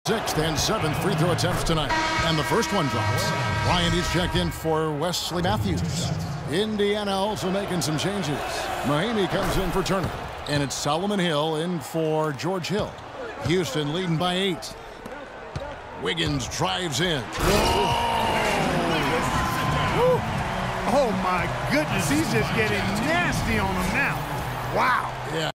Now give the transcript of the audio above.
sixth and seventh free throw attempts tonight. And the first one drops. Ryan is checked in for Wesley Matthews. Indiana also making some changes. Mahaney comes in for Turner. And it's Solomon Hill in for George Hill. Houston leading by 8. Wiggins drives in. Oh, my goodness. He's just getting nasty on him now. Wow. Yeah.